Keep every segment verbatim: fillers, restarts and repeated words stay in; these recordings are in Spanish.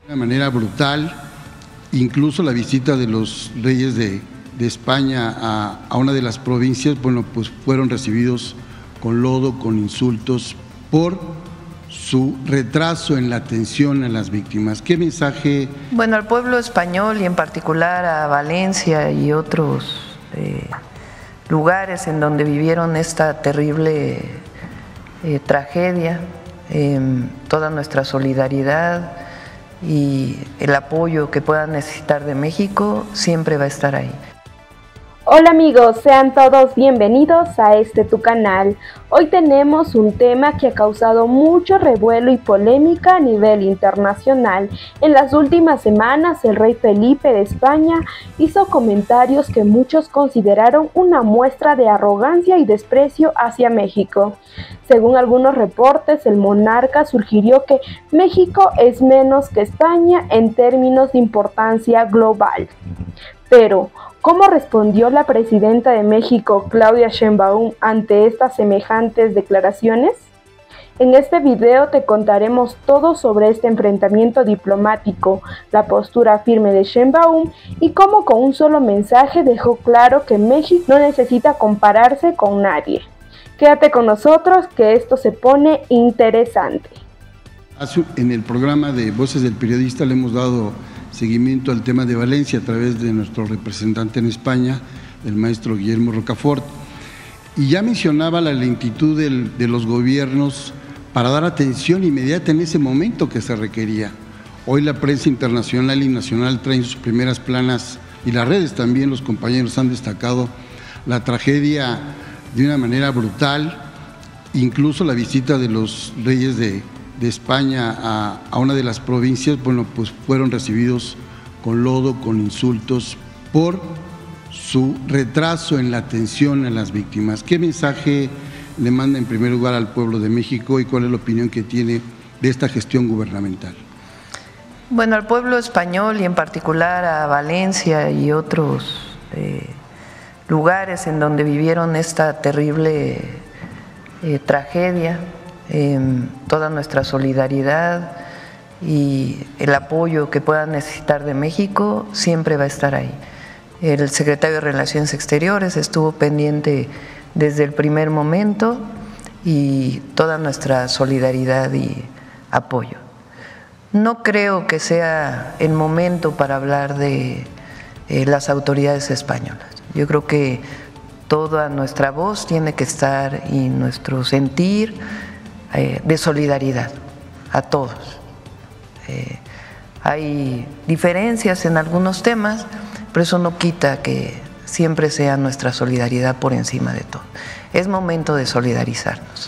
De una manera brutal, incluso la visita de los reyes de, de España a, a una de las provincias, bueno, pues fueron recibidos con lodo, con insultos, por su retraso en la atención a las víctimas. ¿Qué mensaje? Bueno, al pueblo español y en particular a Valencia y otros eh, lugares en donde vivieron esta terrible eh, tragedia, eh, toda nuestra solidaridad y el apoyo que puedan necesitar de México siempre va a estar ahí. Hola amigos, sean todos bienvenidos a este tu canal. Hoy tenemos un tema que ha causado mucho revuelo y polémica a nivel internacional. En las últimas semanas el rey Felipe de España hizo comentarios que muchos consideraron una muestra de arrogancia y desprecio hacia México. Según algunos reportes, el monarca sugirió que México es menos que España en términos de importancia global. Pero, ¿cómo respondió la presidenta de México, Claudia Sheinbaum, ante estas semejantes declaraciones? En este video te contaremos todo sobre este enfrentamiento diplomático, la postura firme de Sheinbaum y cómo con un solo mensaje dejó claro que México no necesita compararse con nadie. Quédate con nosotros que esto se pone interesante. En el programa de Voces del Periodista le hemos dado seguimiento al tema de Valencia a través de nuestro representante en España, el maestro Guillermo Rocafort, y ya mencionaba la lentitud del, de los gobiernos para dar atención inmediata en ese momento que se requería. Hoy la prensa internacional y nacional traen sus primeras planas y las redes también, los compañeros han destacado la tragedia de una manera brutal, incluso la visita de los reyes de de España a, a una de las provincias, bueno, pues fueron recibidos con lodo, con insultos, por su retraso en la atención a las víctimas. ¿Qué mensaje le manda en primer lugar al pueblo de México y cuál es la opinión que tiene de esta gestión gubernamental? Bueno, al pueblo español y en particular a Valencia y otros eh, lugares en donde vivieron esta terrible eh, tragedia, Eh, toda nuestra solidaridad y el apoyo que puedan necesitar de México siempre va a estar ahí. El secretario de Relaciones Exteriores estuvo pendiente desde el primer momento y toda nuestra solidaridad y apoyo. No creo que sea el momento para hablar de eh, las autoridades españolas. Yo creo que toda nuestra voz tiene que estar y nuestro sentir de solidaridad a todos. Eh, hay diferencias en algunos temas, pero eso no quita que siempre sea nuestra solidaridad por encima de todo. Es momento de solidarizarnos.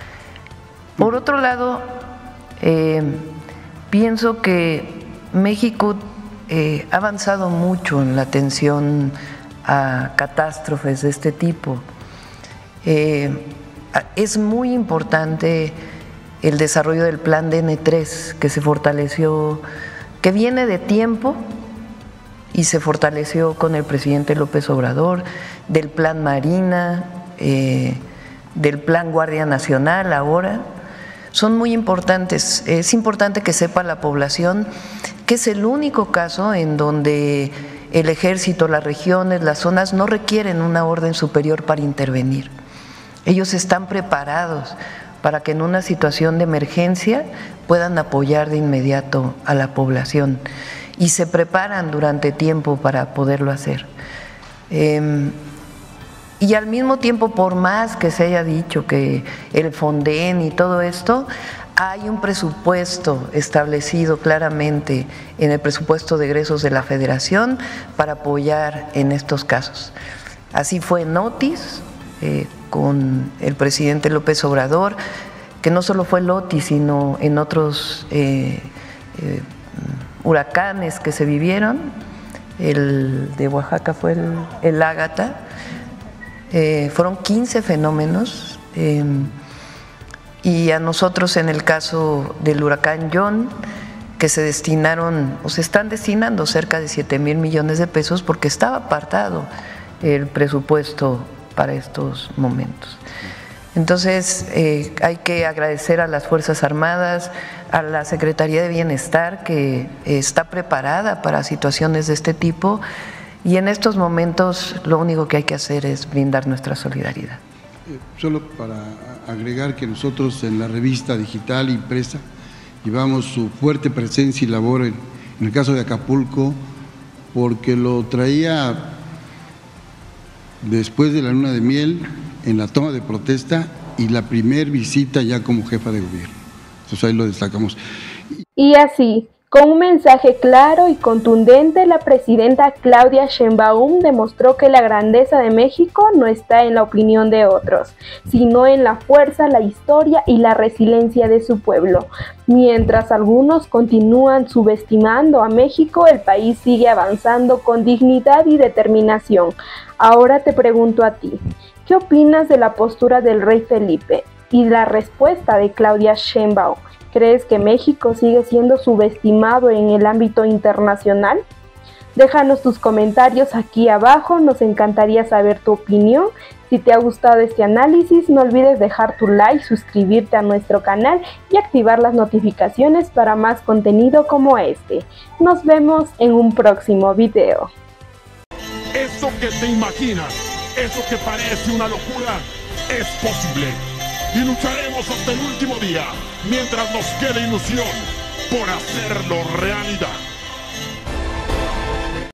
Por otro lado, eh, pienso que México eh, ha avanzado mucho en la atención a catástrofes de este tipo. Eh, Es muy importante el desarrollo del plan D N tres que se fortaleció, que viene de tiempo y se fortaleció con el presidente López Obrador, del plan Marina, eh, del plan Guardia Nacional ahora. Son muy importantes. Es importante que sepa la población que es el único caso en donde el ejército, las regiones, las zonas no requieren una orden superior para intervenir. Ellos están preparados para que en una situación de emergencia puedan apoyar de inmediato a la población y se preparan durante tiempo para poderlo hacer. Eh, y al mismo tiempo, por más que se haya dicho que el Fonden y todo esto, hay un presupuesto establecido claramente en el presupuesto de egresos de la Federación para apoyar en estos casos. Así fue en Otis, eh, con el presidente López Obrador, que no solo fue el Otis, sino en otros eh, eh, huracanes que se vivieron. El de Oaxaca fue el, el Ágata. Eh, fueron quince fenómenos eh, y a nosotros en el caso del huracán John, que se destinaron o se están destinando cerca de siete mil millones de pesos porque estaba apartado el presupuesto para estos momentos. Entonces eh, hay que agradecer a las Fuerzas Armadas, a la Secretaría de Bienestar, que está preparada para situaciones de este tipo, y en estos momentos lo único que hay que hacer es brindar nuestra solidaridad. Eh, solo para agregar que nosotros en la revista digital impresa llevamos su fuerte presencia y labor en, en el caso de Acapulco, porque lo traía después de la luna de miel, en la toma de protesta y la primer visita ya como jefa de gobierno. Entonces ahí lo destacamos. Y así, con un mensaje claro y contundente, la presidenta Claudia Sheinbaum demostró que la grandeza de México no está en la opinión de otros, sino en la fuerza, la historia y la resiliencia de su pueblo. Mientras algunos continúan subestimando a México, el país sigue avanzando con dignidad y determinación. Ahora te pregunto a ti, ¿qué opinas de la postura del rey Felipe y la respuesta de Claudia Sheinbaum? ¿Crees que México sigue siendo subestimado en el ámbito internacional? Déjanos tus comentarios aquí abajo, nos encantaría saber tu opinión. Si te ha gustado este análisis, no olvides dejar tu like, suscribirte a nuestro canal y activar las notificaciones para más contenido como este. Nos vemos en un próximo video. Eso que te imaginas, eso que parece una locura, es posible. Y lucharemos hasta el último día, mientras nos quede ilusión por hacerlo realidad.